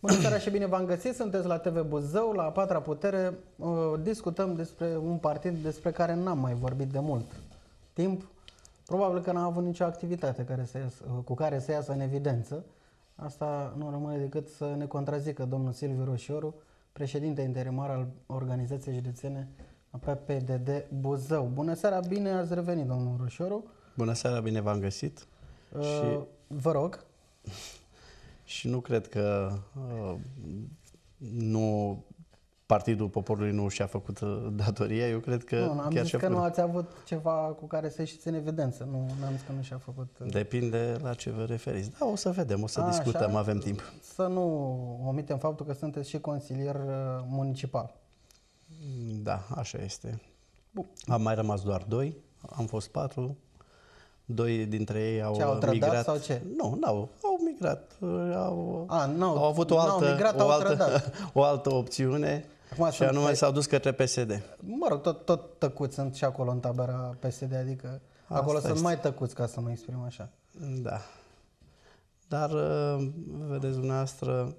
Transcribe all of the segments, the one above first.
Bună seara și bine v-am găsit, sunteți la TV Buzău, la A Patra Putere. Discutăm despre un partid despre care n-am mai vorbit de mult timp. Probabil că n-a avut nicio activitate cu care să iasă în evidență. Asta nu rămâne decât să ne contrazică domnul Silviu Roșioru, președinte interimar al Organizației Județene PPDD Buzău. Bună seara, bine ați revenit, domnul Roșioru. Bună seara, bine v-am găsit. Vă rog. Și nu cred că Partidul Poporului nu și-a făcut datoria. Eu cred că am chiar zis că nu ați avut ceva cu care să ieșiți în evidență. Nu am zis că nu și-a făcut. Depinde la ce vă referiți. Da, o să vedem, o să discutăm, așa, avem timp. Să nu omitem faptul că sunteți și consilier municipal. Da, așa este. Am mai rămas doar 2, am fost 4. 2 dintre ei au migrat. Sau ce? Nu, au migrat. Au avut o altă opțiune. Acum și anume s-au dus către PSD. Mă rog, tot tăcuți sunt și acolo în tabăra PSD, adică acolo sunt mai tăcuți, ca să mă exprim așa. Da. Dar, vedeți dumneavoastră,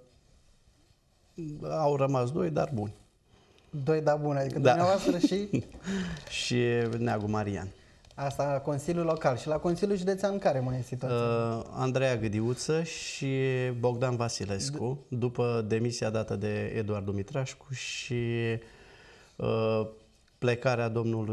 au rămas 2, dar buni. 2, dar buni, adică dumneavoastră și... și Neagu Marian. Asta Consiliul Local. Și la Consiliul Județean care mai e situația? Andreea Gâdiuță și Bogdan Vasilescu, după demisia dată de Eduard Dumitrașcu și plecarea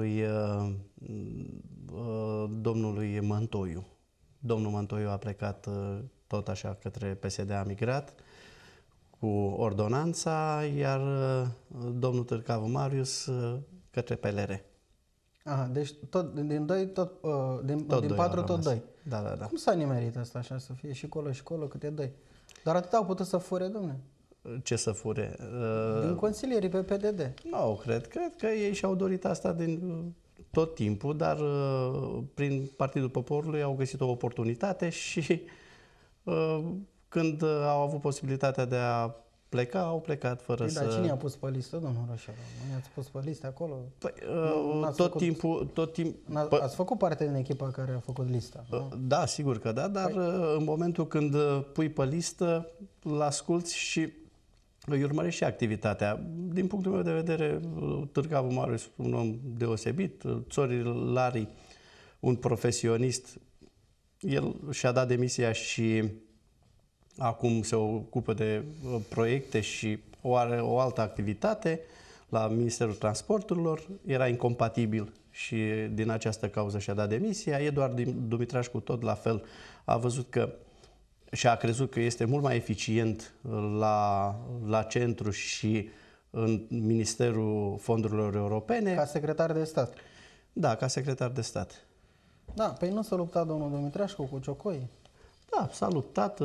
domnului Mântoiu. Domnul Mântoiu a plecat tot așa către PSD, a migrat cu ordonanța, iar domnul Târcavu Marius către PLR. Aha, deci din 4 tot 2. Da. Cum s-a nimerit asta așa, să fie și colo, câte 2? Dar atât au putut să fure, domne. Ce să fure? Din consilierii pe PDD. Nu, cred că ei și-au dorit asta din tot timpul, dar prin Partidul Poporului au găsit o oportunitate și când au avut posibilitatea de a pleca, au plecat fără să... Dar cine i-a pus pe listă, domnul Roșioru? Nu i-ați pus pe listă acolo? Păi, tot timpul... Ați făcut parte din echipa care a făcut lista, nu? Da, sigur că da, dar în momentul când pui pe listă, l-asculți și îi urmărești și activitatea. Din punctul meu de vedere, Târcavu Marius, un om deosebit, Țori Lari, un profesionist, el și-a dat demisia și acum se ocupă de proiecte și are o altă activitate la Ministerul Transporturilor. Era incompatibil și din această cauză și-a dat demisia. Eduard Dumitrașcu tot la fel a văzut că și a crezut că este mult mai eficient la centru și în Ministerul Fondurilor Europene. Ca secretar de stat. Da, ca secretar de stat. Da, păi nu s-a luptat domnul Dumitrașcu cu Ciocoi? Da, s-a luptat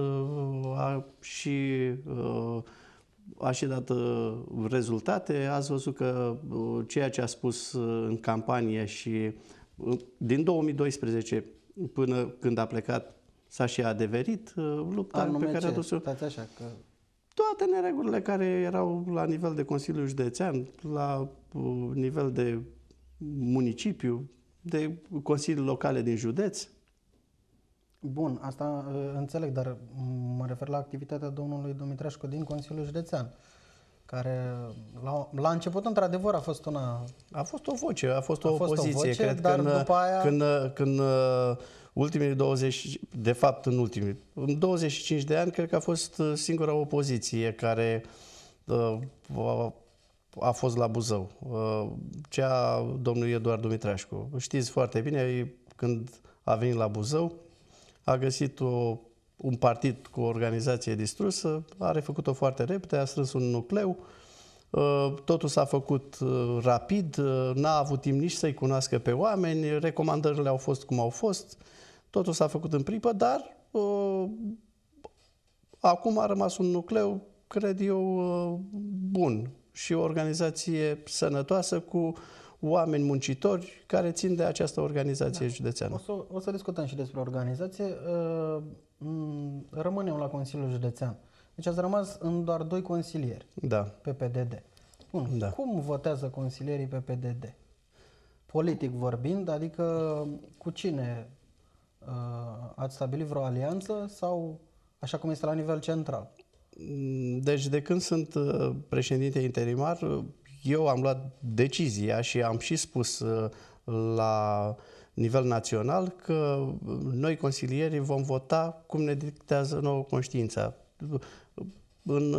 a și dat rezultate. Ați văzut că ceea ce a spus în campanie și din 2012 până când a plecat s-a și adeverit lupta pe care a dus-o. Toate neregulile care erau la nivel de Consiliu Județean, la nivel de municipiu, de consilii locale din județ. Bun, asta înțeleg, dar mă refer la activitatea domnului Dumitrașcu din Consiliul Județean, care la început, într-adevăr, a fost una... A fost o voce, a fost o opoziție. Cred dar că după aia... când ultimii 20, de fapt în 25 de ani, cred că a fost singura opoziție care a fost la Buzău. Cea domnului Eduard Dumitrașcu. Știți foarte bine, când a venit la Buzău, a găsit un partid cu o organizație distrusă, a refăcut-o foarte repede, a strâns un nucleu, totul s-a făcut rapid, n-a avut timp nici să-i cunoască pe oameni, recomandările au fost cum au fost, totul s-a făcut în pripă, dar acum a rămas un nucleu, cred eu, bun și o organizație sănătoasă cu oameni muncitori care țin de această organizație județeană. O să discutăm și despre organizație. Rămânem la Consiliul Județean. Deci ați rămas în doar 2 consilieri pe PDD. Bun. Da. Cum votează consilierii pe PDD? Politic vorbind, adică cu cine ați stabilit vreo alianță sau așa cum este la nivel central? Deci de când sunt președinte interimar, eu am luat decizia și am și spus la nivel național că noi, consilierii, vom vota cum ne dictează nouă conștiința, în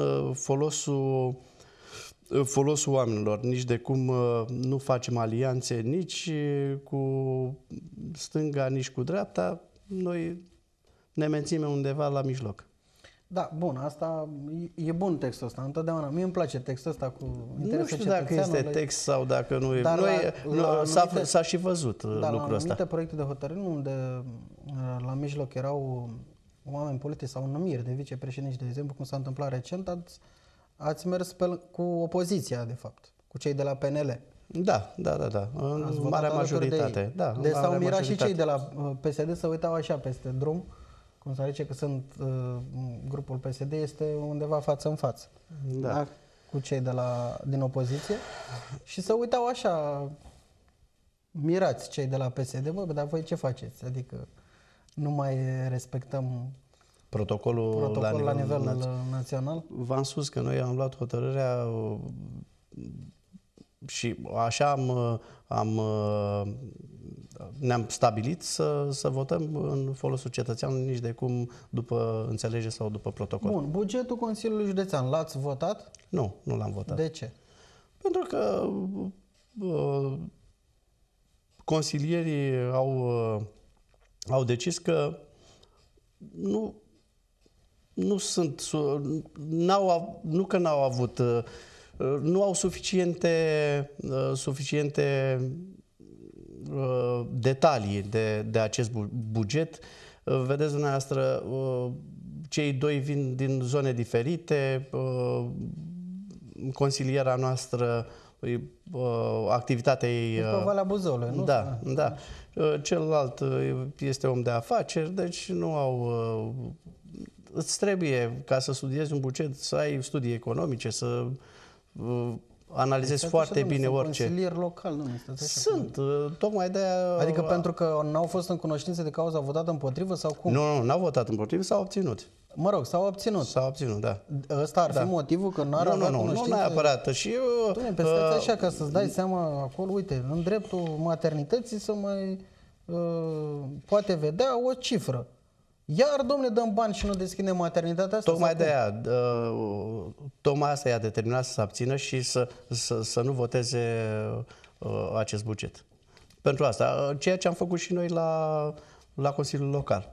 folosul oamenilor. Nici de cum nu facem alianțe nici cu stânga, nici cu dreapta. Noi ne menținem undeva la mijloc. Da, bun, asta e bun textul ăsta, întotdeauna. Mie îmi place textul ăsta cu interesul Nu știu dacă este text sau dacă nu e. S-a și văzut lucrul ăsta. La anumite proiecte de hotărâri unde la mijloc erau oameni politici sau numiri de vicepreședinți, de exemplu, cum s-a întâmplat recent, ați mers cu opoziția, de fapt, cu cei de la PNL. Da. În marea majoritate. Deci s-au mirat și cei de la PSD să uitau așa peste drum, cum se zice că sunt grupul PSD este undeva față în față. Da? Cu cei din opoziție și să uitau așa mirați cei de la PSD, bă, dar voi ce faceți? Adică nu mai respectăm protocolul la nivel național? V-am spus că noi am luat hotărârea și așa ne-am stabilit să votăm în folosul cetățeanului, nici de cum după înțelegere sau după protocol. Bun, bugetul Consiliului Județean l-ați votat? Nu l-am votat. De ce? Pentru că consilierii au decis că nu au suficiente detalii de acest buget. Vedeți dumneavoastră, cei doi vin din zone diferite, consiliera noastră, activitatea ei... Pe Valea Buzăului, nu? Da. Celălalt este om de afaceri, deci nu au... Îți trebuie, ca să studiezi un buget, să ai studii economice, să analizezi foarte bine orice. Sunt consilieri local, nu? Sunt, tocmai de-aia... Adică pentru că n-au fost în cunoștință de cauză, au votat împotrivă sau cum? Nu, n-au votat împotrivă, s-au obținut. Mă rog, s-au obținut. S-au obținut, da. Ăsta ar fi motivul că n-ar avea cunoștință? Nu neapărat. Și eu... Tu așa ca să-ți dai seama acolo, uite, în dreptul maternității să mai poate vedea o cifră. Iar, domne, dăm bani și nu deschidem maternitatea asta? Tocmai asta i-a determinat să se abțină și să nu voteze acest buget. Pentru asta, ceea ce am făcut și noi la Consiliul Local.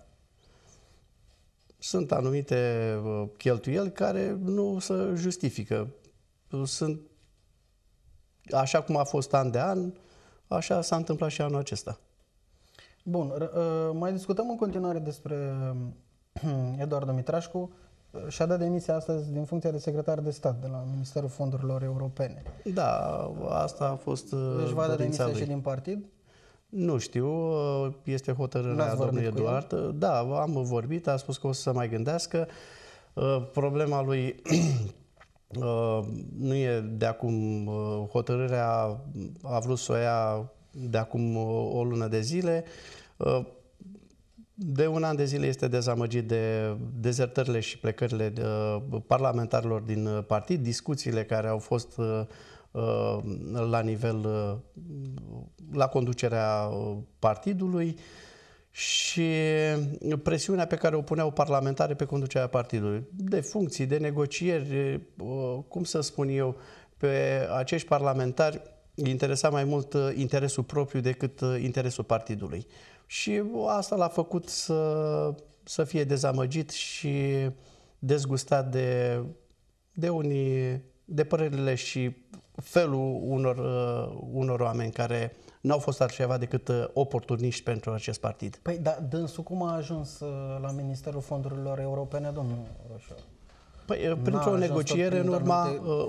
Sunt anumite cheltuieli care nu se justifică. Sunt așa cum a fost an de an, așa s-a întâmplat și anul acesta. Bun, mai discutăm în continuare despre Eduard Dumitrașcu. Și-a dat demisia astăzi din funcția de secretar de stat de la Ministerul Fondurilor Europene. Da, asta a fost Deci va da demisia și din partid? Nu știu, este hotărârea domnului Eduard. Da, am vorbit, a spus că o să se mai gândească. Problema lui nu e de acum, hotărârea a vrut să o ia de acum o lună de zile. De un an de zile este dezamăgit de dezertările și plecările parlamentarilor din partid, discuțiile care au fost la conducerea partidului și presiunea pe care o puneau parlamentarii pe conducerea partidului. De funcții, de negocieri, cum să spun eu, pe acești parlamentari îi interesa mai mult interesul propriu decât interesul partidului. Și asta l-a făcut să fie dezamăgit și dezgustat de părerile și felul unor oameni care n-au fost altceva decât oportuniști pentru acest partid. Păi, dar dânsul cum a ajuns la Ministerul Fondurilor Europene, domnul Roșor? Păi, printr-o negociere în urma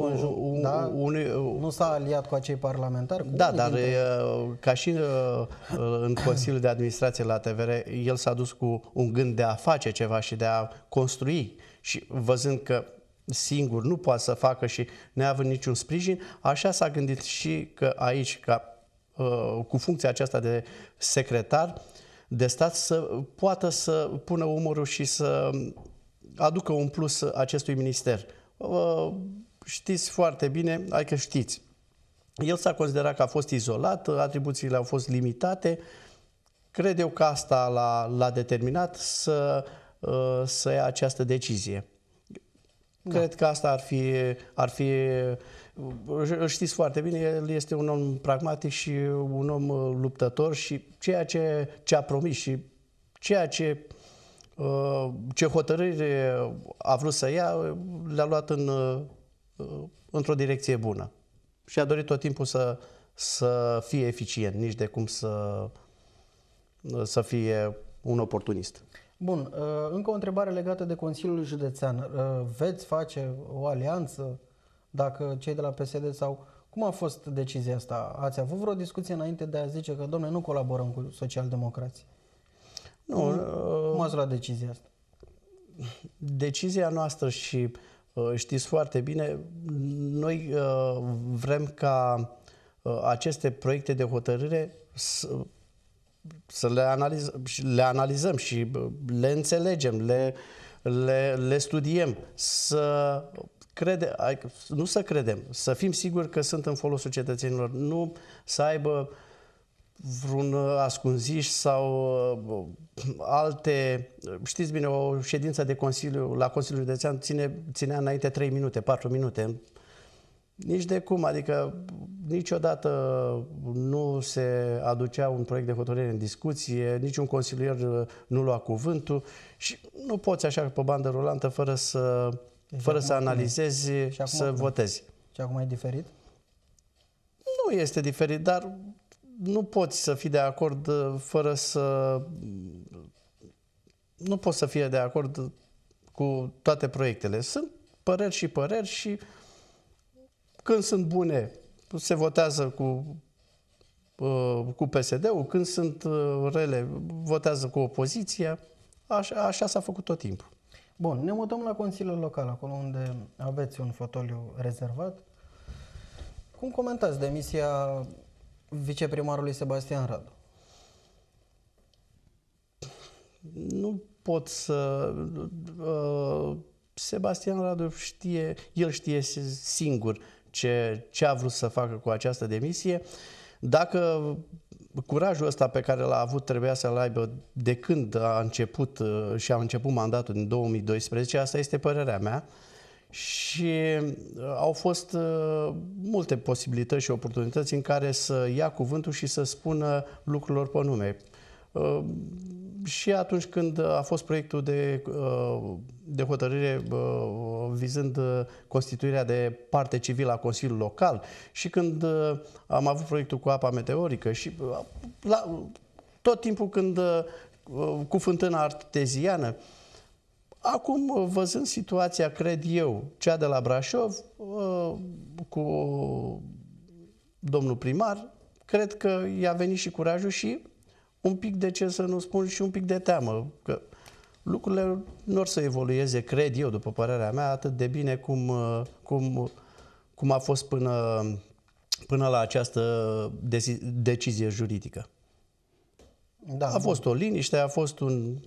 nu s-a aliat cu acei parlamentari? Da, dar ca și în Consiliul de Administrație la TVR, el s-a dus cu un gând de a face ceva și de a construi și văzând că singur nu poate să facă și neavând niciun sprijin, așa s-a gândit și că aici, cu funcția aceasta de secretar de stat, să poată să pună umărul și aducă un plus acestui minister. Știți foarte bine, adică știți, el s-a considerat că a fost izolat, atribuțiile au fost limitate. Cred eu că asta l-a determinat să ia această decizie. Cred că asta ar fi, știți foarte bine, el este un om pragmatic și un om luptător și ceea ce a promis și ceea ce hotărâri a vrut să ia, le-a luat într-o direcție bună. Și a dorit tot timpul să fie eficient, nici de cum să fie un oportunist. Bun, încă o întrebare legată de Consiliul Județean. Veți face o alianță dacă cei de la PSD sau... Cum a fost decizia asta? Ați avut vreo discuție înainte de a zice că, dom'le, nu colaborăm cu socialdemocrații? Nu. Cum ați luat decizia asta? Decizia noastră și știți foarte bine, noi vrem ca aceste proiecte de hotărâre să le analizăm și le înțelegem, le studiem, să fim siguri că sunt în folosul cetățenilor, nu să aibă vreun ascunziș sau alte... Știți bine, o ședință de Consiliu, la Consiliul Județean ținea înainte 3 minute, 4 minute. Nici de cum, adică niciodată nu se aducea un proiect de hotărâre în discuție, niciun consilier nu lua cuvântul și nu poți așa pe bandă rulantă fără să analizezi, să votezi. Și acum e diferit? Nu este diferit, dar nu poți să fii de acord fără să... Nu poți să fie de acord cu toate proiectele. Sunt păreri și păreri și când sunt bune se votează cu PSD-ul, când sunt rele votează cu opoziția. Așa s-a făcut tot timpul. Bun, ne mutăm la Consiliul Local, acolo unde aveți un fotoliu rezervat. Cum comentați demisia viceprimarului Sebastian Radu? Nu pot să... Sebastian Radu știe singur ce a vrut să facă cu această demisie. Dacă curajul ăsta pe care l-a avut trebuia să-l aibă de când a început mandatul din 2012, asta este părerea mea. Și au fost multe posibilități și oportunități în care să ia cuvântul și să spună lucrurilor pe nume. Și atunci când a fost proiectul de hotărâre vizând constituirea de parte civilă a Consiliului Local și când am avut proiectul cu apa meteorică și tot timpul când cu fântâna arteziană. Acum, văzând situația, cred eu, cea de la Brașov, cu domnul primar, cred că i-a venit și curajul și un pic, de ce să nu spun, și un pic de teamă, că lucrurile nu or să evolueze, cred eu, după părerea mea, atât de bine cum a fost până la această decizie juridică. Da, a fost o liniște, a fost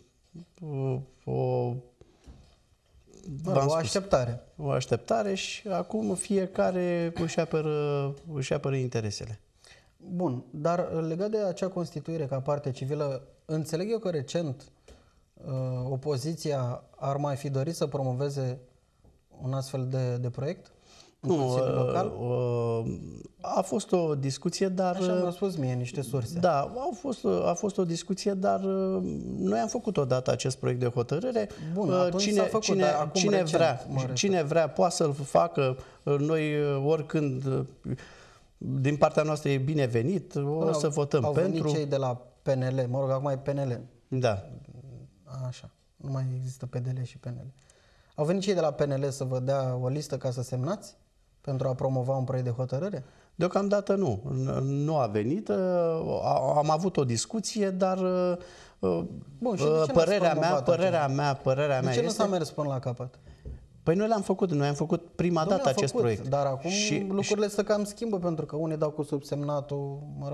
o așteptare. O așteptare și acum fiecare își apără interesele. Bun, dar legat de acea constituire ca parte civilă, înțeleg eu că recent opoziția ar mai fi dorit să promoveze un astfel de proiect în Consiliul Local? A fost o discuție, dar... Așa mi-au spus mie niște surse. Da, a fost o discuție, dar noi am făcut odată acest proiect de hotărâre. Bun, atunci s-a făcut, dar acum cine vrea poate să-l facă. Noi oricând... Din partea noastră e binevenit, o să votăm au pentru... Au venit cei de la PNL, mă rog, acum e PNL. Da. Așa, nu mai există PDL și PNL. Au venit cei de la PNL să vă dea o listă ca să semnați pentru a promova un proiect de hotărâre? Deocamdată nu. Nu a venit. Am avut o discuție, dar bun, și părerea mea de ce nu s-a mers până la capăt? Păi noi l-am făcut, noi am făcut prima dată acest proiect. Dar acum lucrurile se cam schimbă pentru că unii dau cu subsemnatul, mă rog.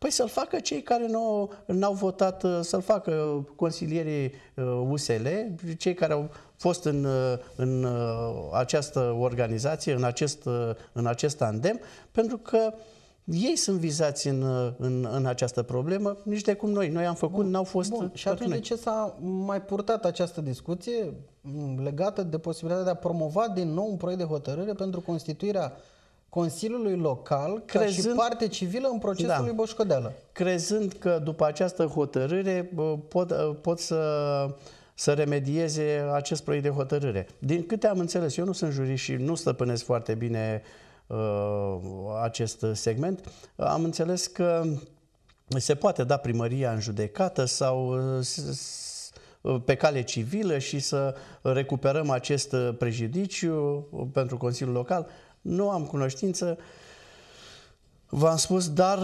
Păi să-l facă cei care n-au votat, să-l facă consilierii USL, cei care au fost în această organizație, în acest tandem, pentru că ei sunt vizați în această problemă, nici de cum noi. Noi am făcut, n-au fost... Bun. Și atunci de ce s-a mai purtat această discuție legată de posibilitatea de a promova din nou un proiect de hotărâre pentru constituirea Consiliului Local ca și parte civilă în procesul lui Boșcodeală? Crezând că după această hotărâre pot să remedieze acest proiect de hotărâre. Din câte am înțeles, eu nu sunt jurist și nu stăpânesc foarte bine acest segment, am înțeles că se poate da primăria în judecată sau pe cale civilă și să recuperăm acest prejudiciu pentru Consiliul Local. Nu am cunoștință, v-am spus, dar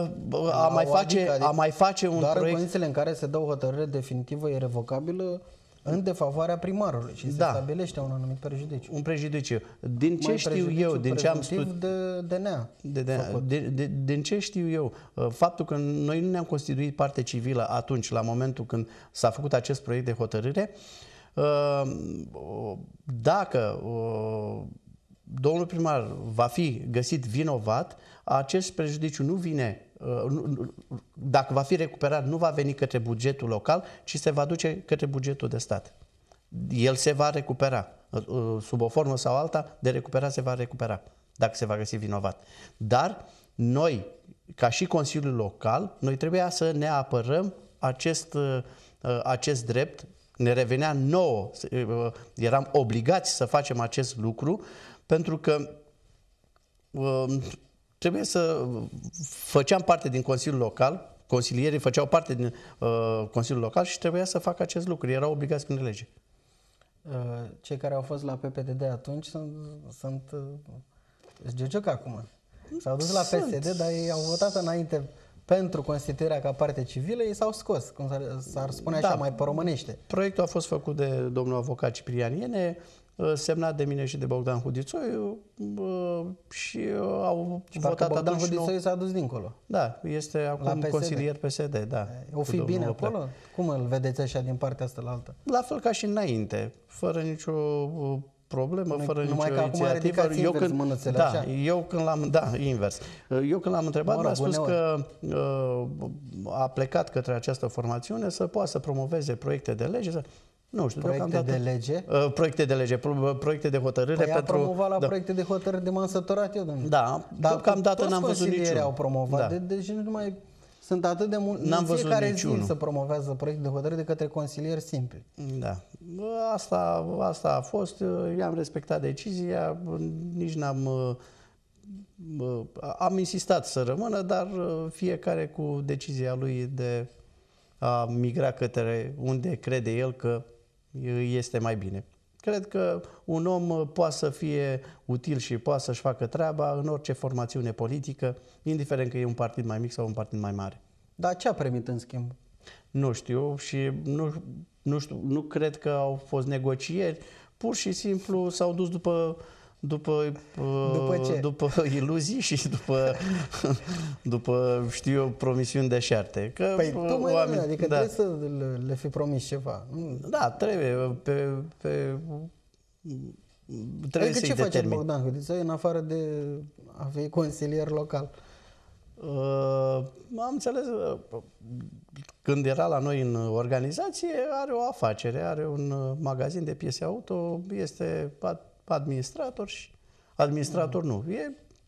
a mai face un doar proiect... în condițiile în care se dă o hotărâre definitivă irrevocabilă în defavoarea primarului și se stabilește un anumit prejudiciu. Un prejudiciu. Din ce știu eu, din ce am spus... Din ce știu eu, faptul că noi nu ne-am constituit parte civilă atunci, la momentul când s-a făcut acest proiect de hotărâre, dacă domnul primar va fi găsit vinovat, acest prejudiciu nu vine, dacă va fi recuperat, nu va veni către bugetul local, ci se va duce către bugetul de stat. El se va recupera, sub o formă sau alta, de recuperat se va recupera, dacă se va găsi vinovat. Dar noi, ca și Consiliul Local, noi trebuia să ne apărăm acest drept, ne revenea nouă, eram obligați să facem acest lucru, pentru că trebuie să făceam parte din Consiliul Local, consilierii făceau parte din Consiliul Local și trebuia să facă acest lucru, erau obligați prin lege. Cei care au fost la PPDD atunci sunt Giugiuc acum. S-au dus la PSD, dar ei au votat înainte pentru constituirea ca parte civilă, ei s-au scos, cum s-ar spune așa, mai pe românește. Proiectul a fost făcut de domnul avocat Ciprian Iene, semnat de mine și de Bogdan Hudițoiu și au votat Bogdan atunci. Hudițoiu s-a dus dincolo. Da, este acum consilier PSD, da. O fi bine acolo? Cum îl vedeți așa din partea asta la alta? La fel ca și înainte, fără nicio problemă, fără nicio inițiativă. Invers. Eu când l-am întrebat, mi-a spus că a plecat către această formațiune să poată să promoveze proiecte de lege. Nu știu, proiecte de lege? Proiecte de lege, proiecte de hotărâre. Păi a promovat la proiecte de hotărâre de m-am săturat eu, domnule. Da, deocamdată n-am văzut niciunul. au promovat, deci nu mai... Sunt atât de mulți, în fiecare zi se promovează proiecte de hotărâre de către consilieri simpli. Da. Asta a fost, i-am respectat decizia, nici am insistat să rămână, dar fiecare cu decizia lui de a migra către unde crede el că este mai bine. Cred că un om poate să fie util și poate să-și facă treaba în orice formațiune politică, indiferent că e un partid mai mic sau un partid mai mare. Dar ce a primit în schimb? Nu știu și nu cred că au fost negocieri, pur și simplu s-au dus după iluzii și după știu eu, promisiuni deșerte. Că păi tu mai adică trebuie să le fi promis ceva. Da, trebuie. Trebuie adică ce face Bogdan Hudițoiu în afară de a fi consilier local? Am înțeles, când era la noi în organizație, are o afacere, are un magazin de piese auto, este administrator și administrator nu, e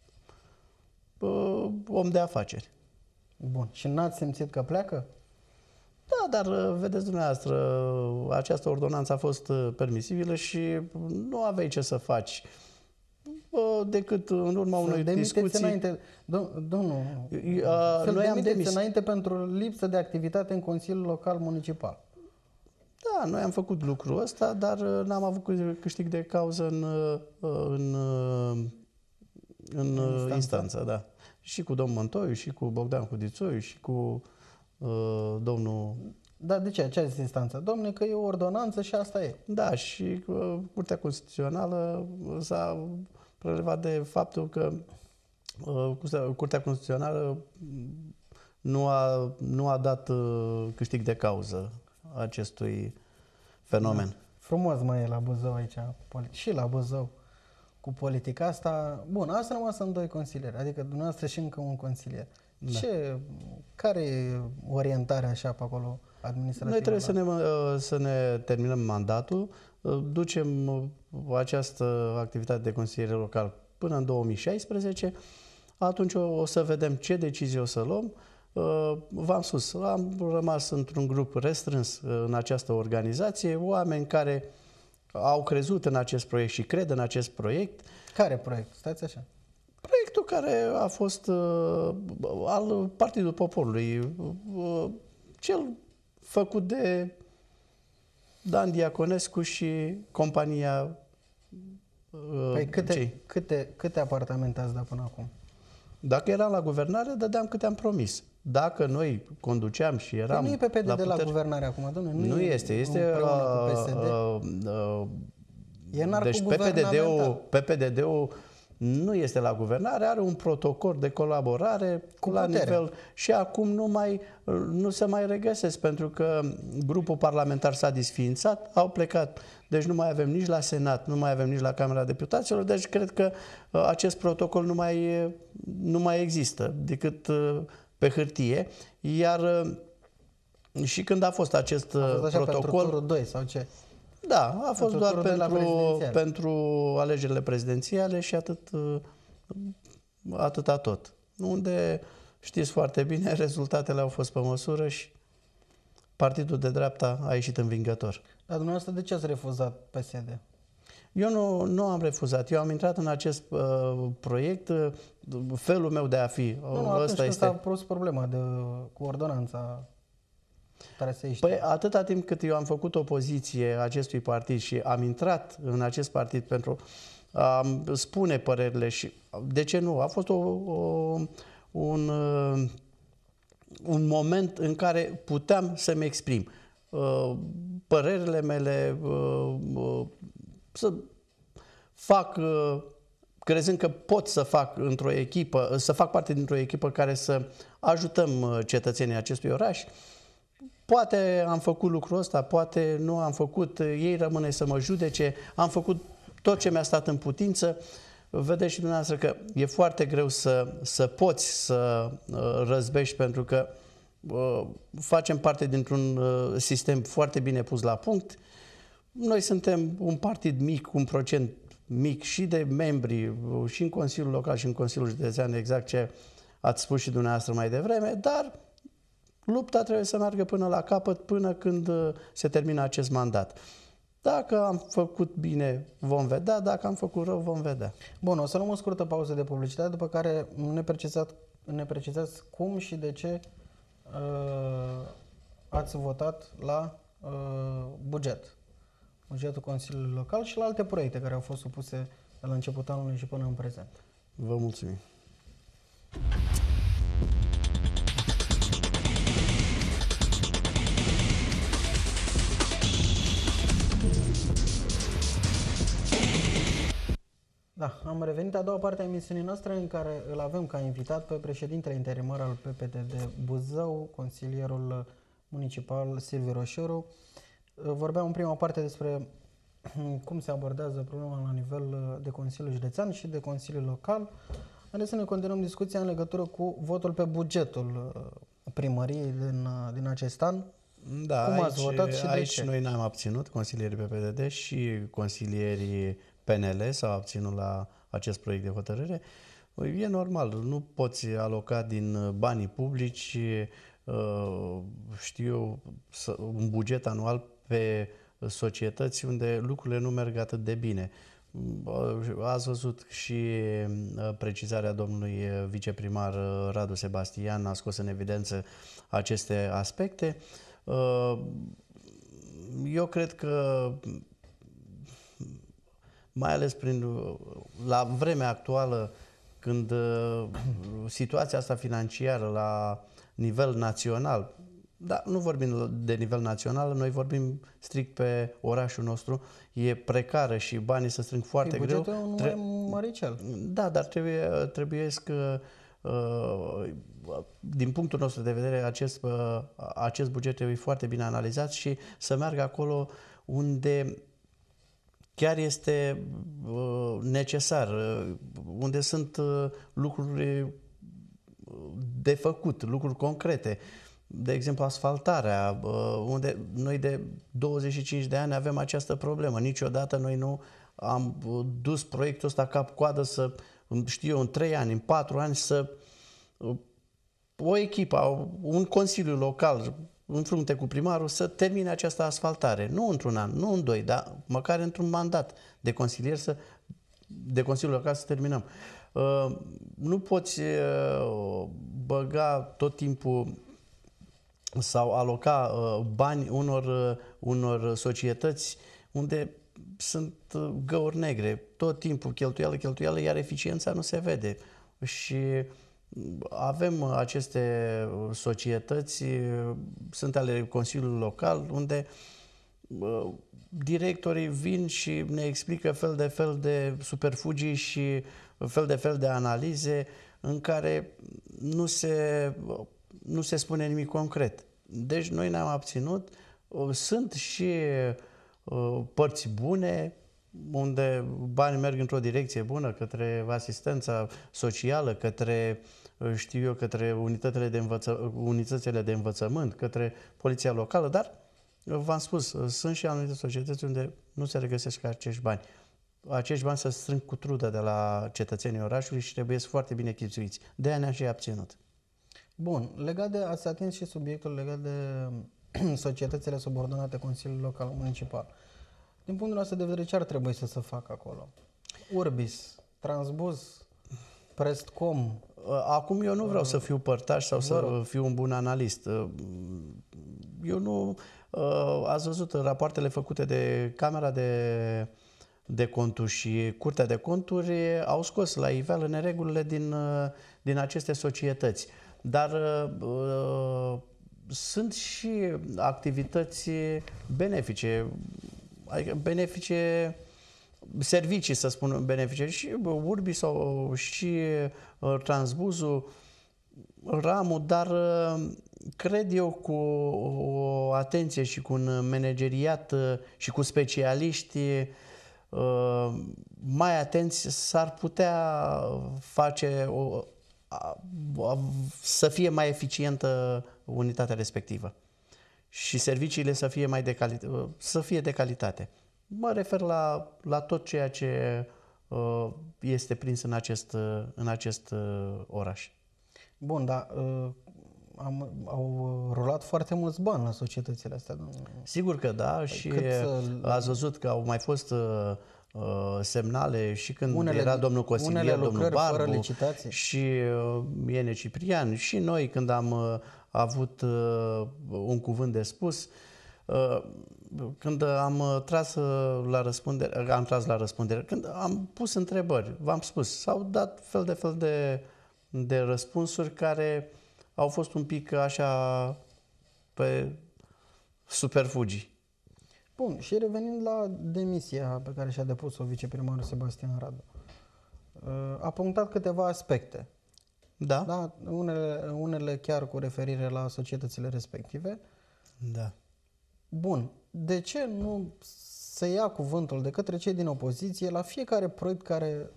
om de afaceri. Bun. Și n-ați simțit că pleacă? Da, dar vedeți dumneavoastră, această ordonanță a fost permisibilă și nu aveai ce să faci decât în urma unei discuții. Înainte, domnul, noi am demis înainte pentru lipsă de activitate în Consiliul Local Municipal. Da, noi am făcut lucrul ăsta, dar n-am avut câștig de cauză în instanță, da. Și cu domnul Mântoiu, și cu Bogdan Hudițoiu, și cu domnul... Da, de ce? Ce a zis instanța? Dom'le, că e o ordonanță și asta e. Da, și Curtea Constituțională s-a prelevat de faptul că Curtea Constituțională nu a dat câștig de cauză acestui fenomen. Da. Frumos mai e la Buzău aici, și la Buzău, cu politica asta. Bun, asta rămas în 2 consilieri, adică dumneavoastră și încă un consilier. Da. Care e orientarea așa pe acolo administrativă? Noi trebuie să ne terminăm mandatul, ducem această activitate de consilier local până în 2016, atunci o să vedem ce decizie o să luăm. V-am spus, am rămas într-un grup restrâns în această organizație, oameni care au crezut în acest proiect și cred în acest proiect. Care proiect? Stați așa. Proiectul care a fost al Partidul Poporului, cel făcut de Dan Diaconescu și compania Păi câte apartamente ați dat până acum? Dacă eram la guvernare, dădeam câte am promis. Dacă noi conduceam și eram nu e PPD la de la guvernare acum, domnule. Nu este. Este împreună cu PSD. E deci PPDD-ul nu este la guvernare, are un protocol de colaborare cu la putere. nivel și acum nu se mai regăsesc pentru că grupul parlamentar s-a disființat, au plecat. Deci nu mai avem nici la Senat, nu mai avem nici la Camera Deputaților, deci cred că acest protocol nu mai există decât pe hârtie, iar și când a fost acest protocol... pentru turul 2 sau ce? Da, a fost doar pentru alegerile prezidențiale și atâta tot. Unde, știți foarte bine, rezultatele au fost pe măsură și partidul de dreapta a ieșit învingător. Dar dumneavoastră de ce ați refuzat PSD? Eu nu am refuzat. Eu am intrat în acest proiect, felul meu de a fi. Atunci când s-a pus problema cu ordonanța. Păi atâta timp cât eu am făcut opoziție acestui partid și am intrat în acest partid pentru a spune părerile și de ce nu? A fost un moment în care puteam să-mi exprim părerile mele, să fac, crezând că pot să fac într-o echipă, să fac parte dintr-o echipă care să ajutăm cetățenii acestui oraș. Poate am făcut lucrul ăsta, poate nu am făcut, ei rămâne să mă judece, am făcut tot ce mi-a stat în putință. Vedeți și dumneavoastră că e foarte greu să poți să răzbești pentru că facem parte dintr-un sistem foarte bine pus la punct. Noi suntem un partid mic, un procent mic și de membri, și în Consiliul Local și în Consiliul Județean, exact ce ați spus și dumneavoastră mai devreme, dar lupta trebuie să meargă până la capăt, până când se termină acest mandat. Dacă am făcut bine, vom vedea. Dacă am făcut rău, vom vedea. Bun, o să luăm o scurtă pauză de publicitate, după care ne precizați cum și de ce ați votat la bugetul Consiliului Local și la alte proiecte care au fost supuse de la începutul anului și până în prezent. Vă mulțumim. Da, am revenit a doua parte a emisiunii noastre în care îl avem ca invitat pe președintele interimar al PPD Buzău, consilierul municipal Silviu Roșioru. Vorbeam în prima parte despre cum se abordează problema la nivel de Consiliu Județean și de Consiliu Local. Haideți să ne continuăm discuția în legătură cu votul pe bugetul primăriei din acest an. Da, cum ați votat și de ce? Noi n-am abținut, consilierii PPD și consilierii PNL s-au abținut la acest proiect de hotărâre. E normal, nu poți aloca din banii publici, un buget anual pe societăți unde lucrurile nu merg atât de bine. Ați văzut și precizarea domnului viceprimar Radu Sebastian a scos în evidență aceste aspecte. Eu cred că mai ales la vremea actuală, când situația asta financiară la nivel național, dar nu vorbim de nivel național, noi vorbim strict pe orașul nostru, e precară și banii se strâng foarte greu. Bugetul e un măricel. Da, dar trebuie din punctul nostru de vedere, acest buget trebuie foarte bine analizat și să meargă acolo unde chiar este necesar, unde sunt lucruri de făcut, lucruri concrete. De exemplu, asfaltarea, unde noi de 25 de ani avem această problemă. Niciodată noi nu am dus proiectul ăsta cap-coadă să, știu eu, în 3 ani, în 4 ani, să o echipă, un consiliu local, în frunte cu primarul, să termine această asfaltare. Nu într-un an, nu în 2, dar măcar într-un mandat de consilier, de consiliul local să terminăm. Nu poți băga tot timpul sau aloca bani unor societăți unde sunt găuri negre. Tot timpul cheltuială, iar eficiența nu se vede. Și avem aceste societăți, sunt ale Consiliului Local, unde directorii vin și ne explică fel de superfugii și fel de analize în care nu se spune nimic concret. Deci noi ne-am abținut. Sunt și părți bune, unde banii merg într-o direcție bună, către asistența socială, către, știu eu, către unitățile de învățământ, către poliția locală, dar, v-am spus, sunt și anumite societăți unde nu se regăsesc acești bani. Acești bani se strâng cu trudă de la cetățenii orașului și trebuie să foarte bine chipzuiți. De aia ne-am și abținut. Bun, ați atins și subiectul legat de societățile subordonate Consiliului Local Municipal. Din punctul nostru de vedere, ce ar trebui să se facă acolo? Urbis, Transbuz, Prestcom. Acum eu nu vreau să fiu părtaș sau să fiu un bun analist. Eu nu... Ați văzut rapoartele făcute de Camera de Conturi și Curtea de Conturi au scos la iveală neregulile din aceste societăți. Dar sunt și activități benefice, adică benefice, servicii, să spun benefice, și Urbi sau și Transbuzul, Ramul, dar cred eu cu o atenție și cu un manageriat și cu specialiști mai atenți s-ar putea face să fie mai eficientă unitatea respectivă și serviciile să fie de calitate. Mă refer la tot ceea ce este prins în acest oraș. Bun, dar au rulat foarte mulți bani la societățile astea. Sigur că da, și ați văzut că au mai fost semnale și când era domnul consilier, domnul Barbu și Iene Ciprian, și noi când am avut un cuvânt de spus, când am tras la răspundere, când am pus întrebări, v-am spus, s-au dat fel de răspunsuri care au fost un pic așa pe superfugii. Bun, și revenind la demisia pe care și-a depus-o viceprimarul Sebastian Radu, a punctat câteva aspecte. Da. Da? Unele chiar cu referire la societățile respective. Da. Bun, de ce nu se ia cuvântul de către cei din opoziție la fiecare proiect care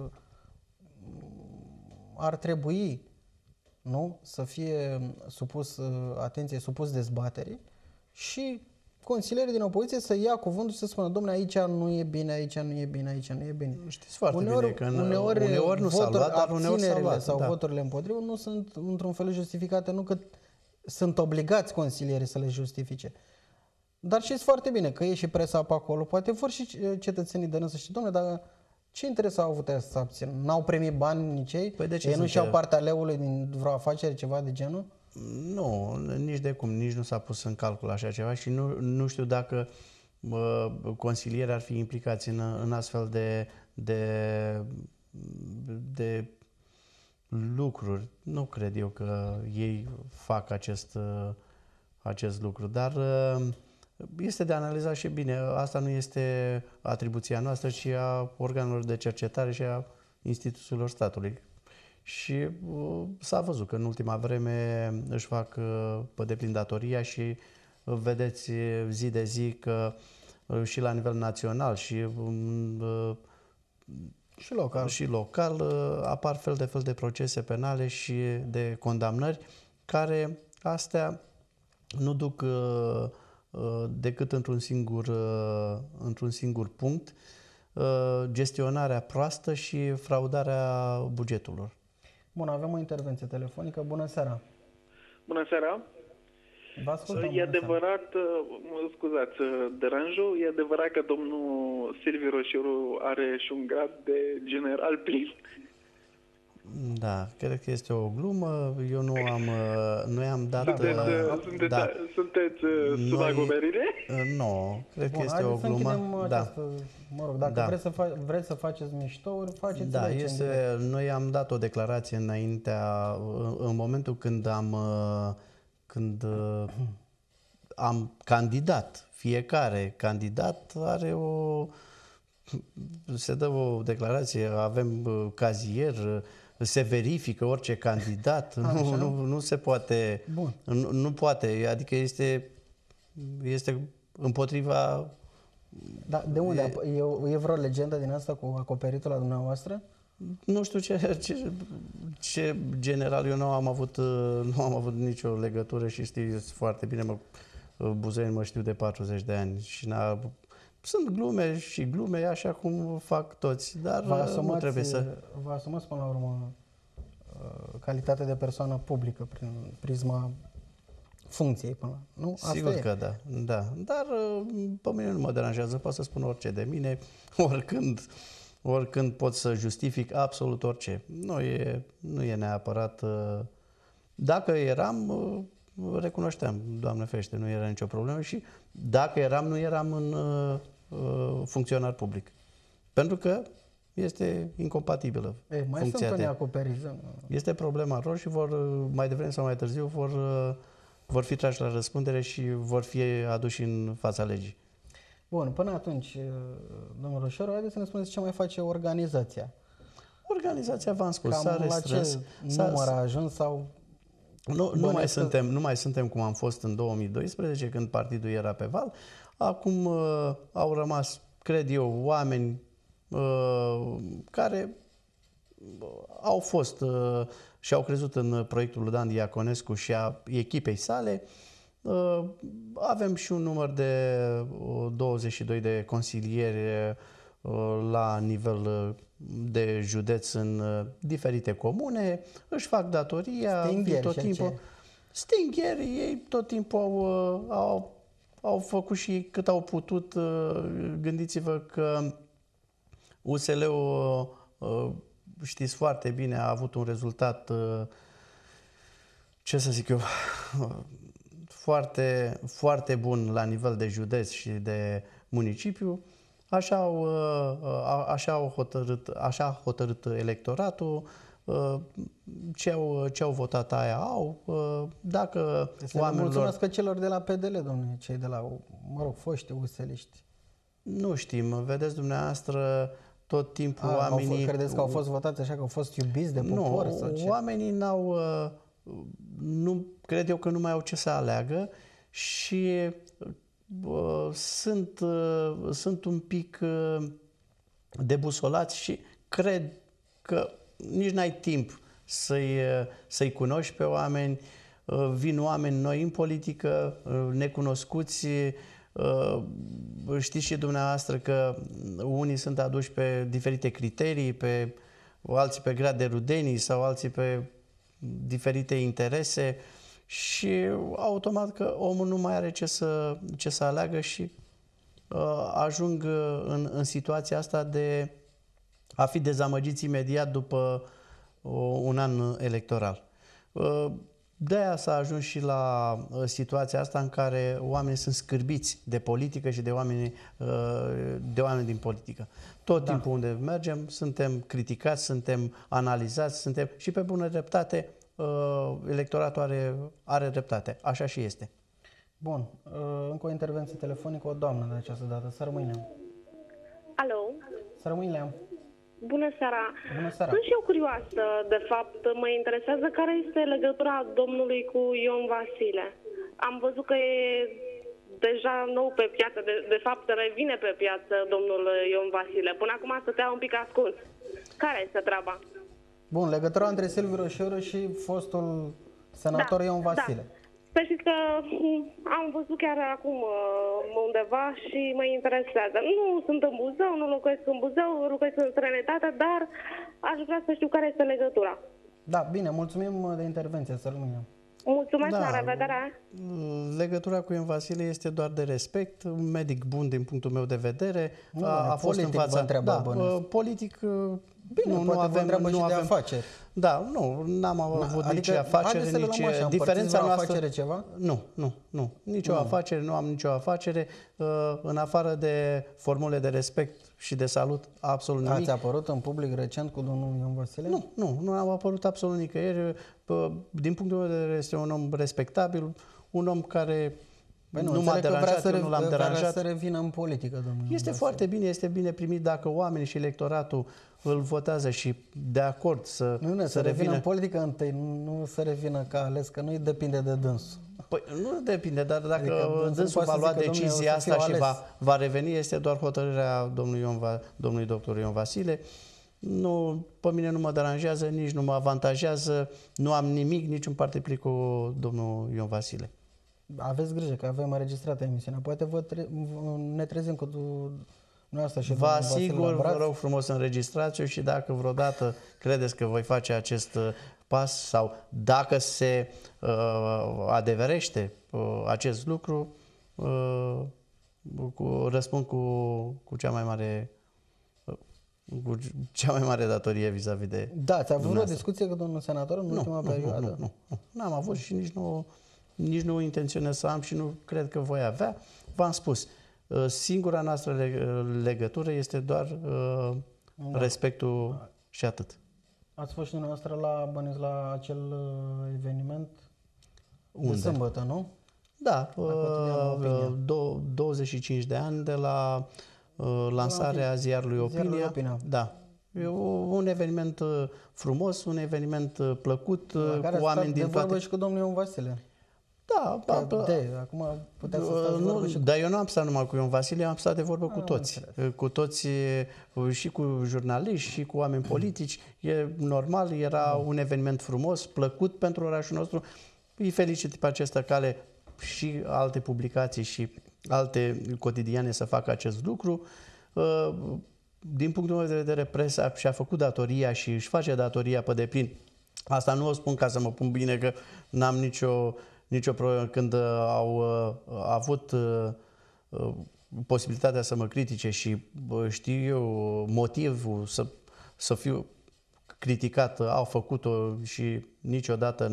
ar trebui, nu, să fie supus atenție, supus dezbaterii, și consilierii din opoziție să ia cuvântul și să spună: dom'le, aici nu e bine, aici nu e bine, aici nu e bine. Știți foarte bine că uneori nu s-a luat, dar uneori s-a luat. Sau voturile împotrivă nu sunt într-un fel justificate, nu că sunt obligați consilierii să le justifice. Dar știți foarte bine că e și presa pe acolo, poate vor și cetățenii de să știe: dom'le, dar ce interes au avut să abțină? N-au primit bani nici ei? Păi de ce ei nu și-au partea leului din vreo afacere, ceva de genul? Nu, nici de cum, nici nu s-a pus în calcul așa ceva și nu știu dacă consilierii ar fi implicați în astfel de lucruri. Nu cred eu că ei fac acest lucru, dar este de analizat și bine. Asta nu este atribuția noastră, ci a organelor de cercetare și a instituțiilor statului. Și s-a văzut că în ultima vreme își fac pe deplin datoria și vedeți zi de zi că și la nivel național și local apar fel de procese penale și de condamnări care astea nu duc decât într-un singur punct, gestionarea proastă și fraudarea bugetelor. Bun, avem o intervenție telefonică. Bună seara! Bună seara! Vă ascultăm. E adevărat, mă scuzați deranjul, e adevărat că domnul Silviu Roșiru are și un grad de general plin. Da, cred că este o glumă. Eu nu am dat... Sunteți sunagomerire? Nu, cred că este o glumă. Dacă vreți să faceți miștouri, faceți. Da, noi am dat o declarație în momentul când am candidat. Fiecare candidat se dă o declarație, avem cazier, se verifică orice candidat, nu se poate. Bun. Nu poate, adică este împotriva. Da, de unde? E vreo legendă din asta cu acoperitul la dumneavoastră? Nu știu ce general, eu nu am avut nicio legătură și știți foarte bine, buzoieni mă știu de 40 de ani și sunt glume și glume așa cum fac toți, dar nu trebuie să... Vă asumați până la urmă calitatea de persoană publică prin prisma funcției până la... Nu? Sigur că da. Dar pe mine nu mă deranjează, pot să spun orice de mine, oricând pot să justific absolut orice. Nu e neapărat... Dacă eram, recunoșteam, Doamne ferește, nu era nicio problemă și dacă eram, nu eram în funcționar public. Pentru că este incompatibilă funcția sunt acoperiți. Este problema lor și mai devreme sau mai târziu vor fi trași la răspundere și vor fi aduși în fața legii. Bun, până atunci, domnul Roșoru, haideți să ne spuneți ce mai face organizația. Organizația, v-am spus, s-a restrâns. Număr a ajuns sau... Nu mai suntem cum am fost în 2012, când partidul era pe val. Acum au rămas, cred eu, oameni care au fost și au crezut în proiectul lui Dan Iaconescu și a echipei sale. Avem și un număr de 22 de consilieri la nivel de județ în diferite comune, își fac datoria tot timpul. Stingheri, ei tot timpul au făcut și cât au putut. Gândiți-vă că USL-ul, știți foarte bine, a avut un rezultat, ce să zic eu, foarte, foarte bun la nivel de județ și de municipiu. Așa a hotărât electoratul, ce au votat aia au. Dacă oamenilor... Mulțumesc celor de la PDL, domnule, cei de la, foști useliști. Nu știm, vedeți dumneavoastră, tot timpul oamenii... Credeți că au fost votați așa, că au fost iubiți de popor? Nu, sau ce? oamenii nu cred eu că nu mai au ce să aleagă și sunt un pic debusolați și cred că nici n-ai timp să-i cunoști pe oameni. Vin oameni noi în politică, necunoscuți. Știți și dumneavoastră că unii sunt aduși pe diferite criterii, alții pe grad de rudenii sau alții pe diferite interese și automat că omul nu mai are ce să aleagă și ajung în situația asta de a fi dezamăgiți imediat după un an electoral. De-aia s-a ajuns și la situația asta în care oamenii sunt scârbiți de politică și de oameni din politică. Tot timpul unde mergem suntem criticați, suntem analizați, și pe bună dreptate electoratul are dreptate. Așa și este. Bun. Încă o intervenție telefonică, o doamnă de această dată. Să rămânem. Alo? Să rămânem. Bună seara! Bună seara. Sunt și eu curioasă, de fapt, mă interesează care este legătura domnului cu Ion Vasile. Am văzut că e deja nou pe piață, de fapt revine pe piață domnul Ion Vasile. Până acum stătea un pic ascuns. Care este treaba? Bun, legătura între Silviu Roșioru și fostul senator Ion Vasile. Da. Să știți că am văzut chiar acum undeva și mă interesează. Nu sunt în Buzău, nu locuiesc în Buzău, locuiesc în străinătate, dar aș vrea să știu care este legătura. Da, bine, mulțumim de intervenție, să rămânem. Mulțumesc, la revedere! Legătura cu Ion Vasile este doar de respect, un medic bun din punctul meu de vedere. Nu, a fost în fața... politic... Bine, nu avem, nu avem de afaceri. Da, n-am avut nici afacere, nici diferența noastră. Afacere ceva? Nu. Nicio afacere, nu am nicio afacere. În afară de formule de respect și de salut, absolut nimic. Ați apărut în public recent cu domnul Ion Vasile? Nu am apărut absolut nicăieri. Din punctul meu de vedere este un om respectabil, un om care nu m-a deranjat, eu nu l-am deranjat. Vrea să revină în politică, domnul. Este foarte bine, este bine primit dacă oamenii și electoratul îl votează și de acord să revină în politică întâi, nu să revină ca ales, că nu depinde de dânsul. Păi nu depinde, dar dacă dânsul va lua decizia asta și va reveni, este doar hotărârea domnului doctor Ion Vasile. Nu, pe mine nu mă deranjează, nici nu mă avantajează, nu am nimic, niciun partid cu domnul Ion Vasile. Aveți grijă că avem înregistrată emisiunea. Poate ne trezim cu dumneavoastră și vă asigur, vă rog frumos, înregistrați-o și dacă vreodată credeți că voi face acest pas sau dacă se adeverește acest lucru, răspund cu cea mai mare datorie vis-a-vis de Da, ați avut o discuție cu domnul senator în ultima perioadă? Nu. N-am avut și nici nu intenționez să am și nu cred că voi avea. V-am spus, singura noastră legătură este doar respectul și atât. Ați fost și dumneavoastră la acel eveniment de sâmbătă, nu? Da, 25 de ani de la lansarea ziarului Opinia. Da. E un eveniment frumos, un eveniment plăcut, cu oameni din toate... vorbă și cu domnul Ion Vasile. Da, acum puteți să stați vorbă și cu... Dar eu nu am stat numai cu Ion Vasile, am stat de vorbă cu toți. Cu toți, și cu jurnaliști, și cu oameni politici. E normal, era un eveniment frumos, plăcut pentru orașul nostru. Îi felicit pe această cale și alte publicații și alte cotidiane să facă acest lucru. Din punctul meu de vedere, presa și-a făcut datoria și își face datoria pe deplin. Asta nu o spun ca să mă pun bine, că n-am nicio problemă. Când au avut posibilitatea să mă critique și știu eu motivul să fiu criticat, au făcut-o și niciodată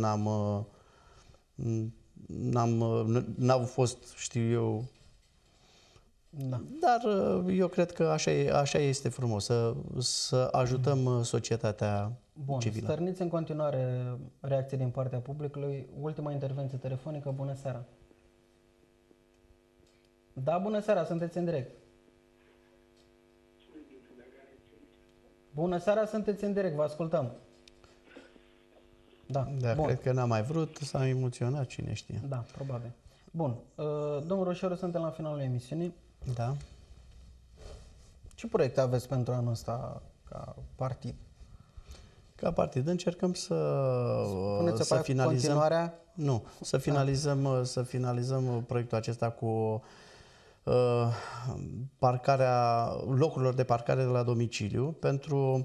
n-au fost, știu eu. Da. Dar eu cred că așa este frumos, să ajutăm societatea civilă. Stărniți în continuare reacții din partea publicului. Ultima intervenție telefonică. Bună seara. Da, bună seara, sunteți în direct. Bună seara, sunteți în direct, vă ascultăm. Da, bun. Cred că n-a mai vrut, s-a emoționat, cine știe. Da, probabil. Bun, domnul Roșioru, suntem la finalul emisiunii. Da. Ce proiecte aveți pentru anul ăsta ca partid? Ca partid încercăm să finalizăm continuarea? Nu, să finalizăm proiectul acesta cu locurilor de parcare de la domiciliu pentru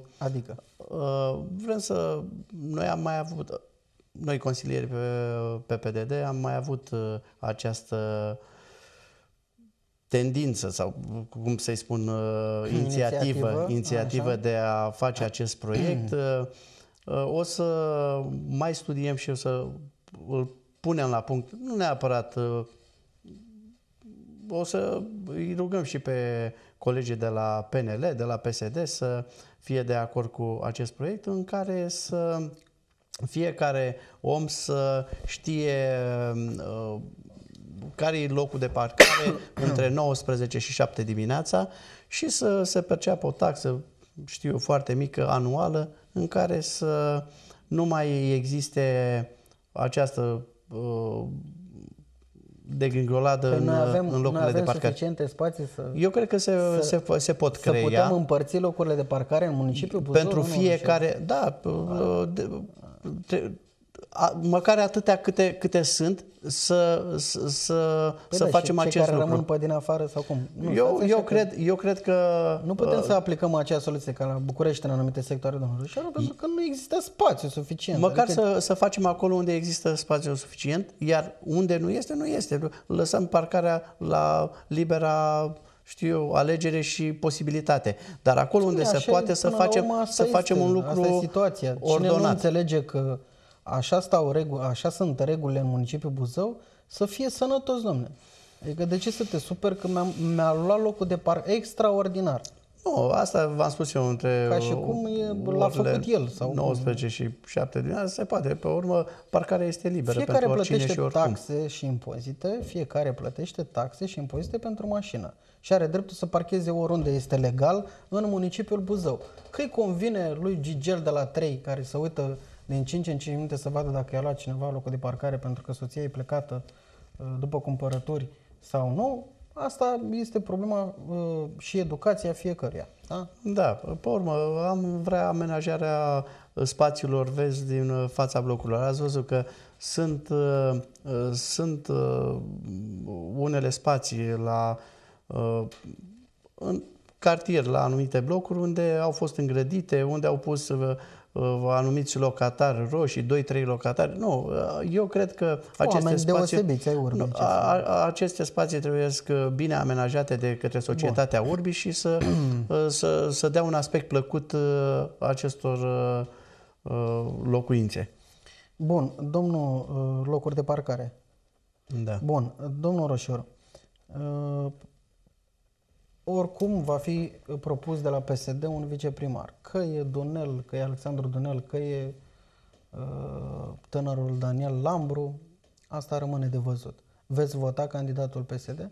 noi am mai avut, noi consilieri pe PDD am mai avut această tendință sau, cum să-i spun, inițiativă de a face acest proiect. O să mai studiem și o să îl punem la punct. Nu neapărat, o să îi rugăm și pe colegii de la PNL, de la PSD să fie de acord cu acest proiect în care să fiecare om să știe care e locul de parcare între 19 și 7 dimineața și să se perceapă o taxă știu eu, foarte mică, anuală, în care să nu mai existe această degringoladă Păi în locurile de parcare. suficiente spații să... Eu cred că se pot Să crea. putem împărți locurile de parcare în municipiul Buzău? Pentru fiecare, da, măcar atâtea câte sunt, să facem acest care lucru. rămân pe din afară sau cum? Nu, Eu cred că... Nu putem să aplicăm acea soluție ca la București în anumite sectoare, domnul Rășoară, pentru că nu există spațiu suficient. Măcar să facem acolo unde există spațiu suficient, iar unde nu este, nu este. Lăsăm parcarea la libera, știu eu, alegere și posibilitate. Dar acolo unde se poate să facem un lucru asta e situația. Cine ordonat. nu înțelege că așa sunt regulile în municipiul Buzău, să fie sănătos, domne. Adică de ce să te super că mi-a luat locul de parc extraordinar? Nu, asta v-am spus eu între Ca și cum l-a făcut el. Sau 19 și 7 dimineața se poate. Pe urmă, parcarea este liberă pentru oricine și oricum. taxe și impozite, fiecare plătește taxe și impozite pentru mașină. Și are dreptul să parcheze oriunde este legal în municipiul Buzău. Că-i convine lui Gigel de la 3, care se uită din 5 în 5 minute să vadă dacă i-a luat cineva locul de parcare pentru că soția e plecată după cumpărături sau nu, asta este problema și educația fiecăruia. Da? Da, pe urmă, am vrea amenajarea spațiilor verzi din fața blocurilor. Ați văzut că sunt unele spații în cartier, la anumite blocuri, unde au fost îngrădite, unde au pus anumiți locatari roșii, 2-3 locatari. Nu, eu cred că aceste spații trebuie bine amenajate de către societatea urbii și să dea un aspect plăcut acestor locuințe. Bun, domnul, locuri de parcare. Da. Bun, domnul Roșior, oricum va fi propus de la PSD un viceprimar. Că e Dunel, că e Alexandru Dunel, că e tânărul Daniel Lambru, asta rămâne de văzut. Veți vota candidatul PSD?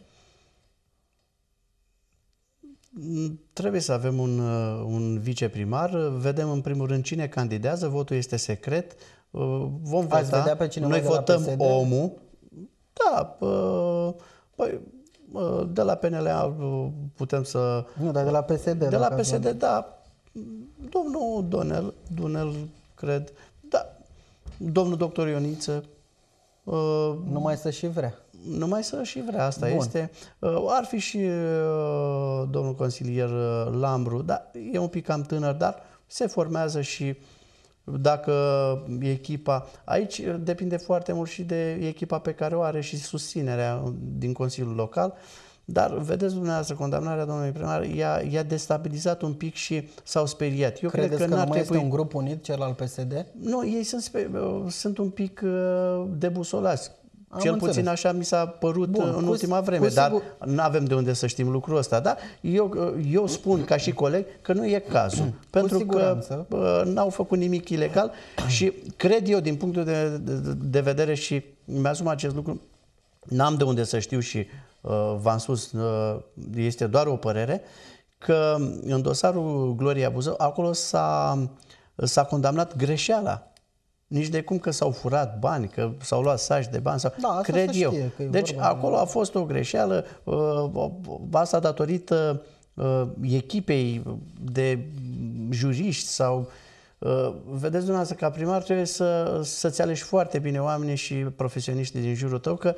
Trebuie să avem un viceprimar. Vedem în primul rând cine candidează, votul este secret. Vom Ați vota. vedea pe cineva Noi de la votăm PSD? omul. Da, păi, de la PNL putem să... Nu, dar de la PSD. De la PSD, da. Domnul Dunel, cred. Da. Domnul doctor Ioniță. Numai să și vrea. Numai să și vrea, asta Bun. este. Ar fi și domnul consilier Lambru, dar e un pic cam tânăr, dar se formează și dacă echipa... Aici depinde foarte mult și de echipa pe care o are și susținerea din Consiliul Local, dar vedeți dumneavoastră, condamnarea domnului primar i-a destabilizat un pic și s-au speriat. Eu Credeți cred că că nu mai este un grup unit, cel al PSD? Nu, ei sunt un pic debusolați. Am Cel înțeles. puțin așa mi s-a părut în ultima vreme, cu dar nu avem de unde să știm lucrul ăsta. Da? Eu spun ca și coleg că nu e cazul, pentru siguranță. că n-au făcut nimic ilegal și cred eu, din punctul de vedere, și mi-asum acest lucru, n-am de unde să știu și v-am spus, este doar o părere, că în dosarul Gloria Buzău, acolo s-a condamnat greșeala. Nici de cum că s-au furat bani, că s-au luat saci de bani. Da, cred eu. Deci acolo de... a fost o greșeală, asta datorită echipei de juriști sau... Vedeți dumneavoastră, ca primar trebuie să-ți alegi foarte bine oamenii și profesioniștii din jurul tău, că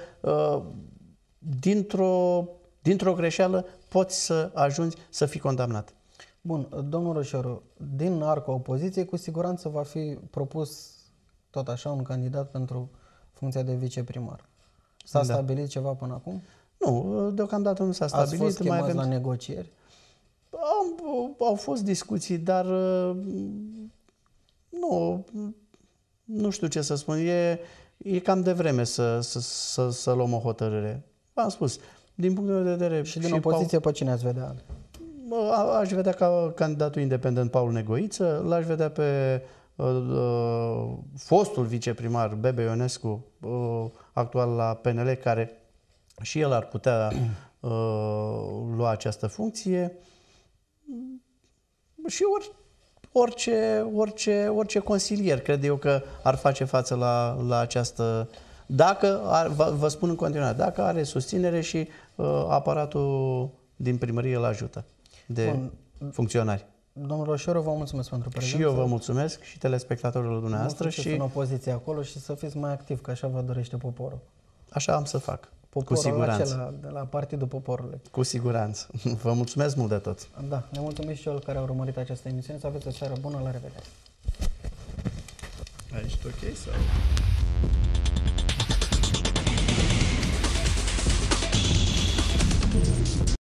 dintr-o greșeală poți să ajungi să fii condamnat. Bun, domnul Roșoru, din arca opoziției, cu siguranță va fi propus tot așa un candidat pentru funcția de viceprimar. S-a stabilit ceva până acum? Nu, deocamdată nu s-a stabilit. Ați fost chemați la negocieri? Au fost discuții, dar nu știu ce să spun. E cam devreme să luăm o hotărâre. V-am spus, din punct de vedere... Și din opoziție pe cine ați vedea? Aș vedea ca candidatul independent Paul Negoiță, l-aș vedea pe fostul viceprimar Bebe Ionescu, actual la PNL, care și el ar putea lua această funcție. și orice consilier cred eu că ar face față la această... Dacă, vă spun în continuare, dacă are susținere și aparatul din primărie îl ajută de funcționari. Domnul Roșioru, vă mulțumesc pentru prezență. Și eu vă mulțumesc și telespectatorilor dumneavoastră. Și în opoziție acolo și să fiți mai activ, că așa vă dorește poporul. Așa am să fac. Poporul cu siguranță. acela de la Partidul Poporului. Cu siguranță. Vă mulțumesc mult de tot. Da, ne mulțumesc și celor care au urmărit această emisiune. Să aveți o seară bună, la revedere. Ești ok sau...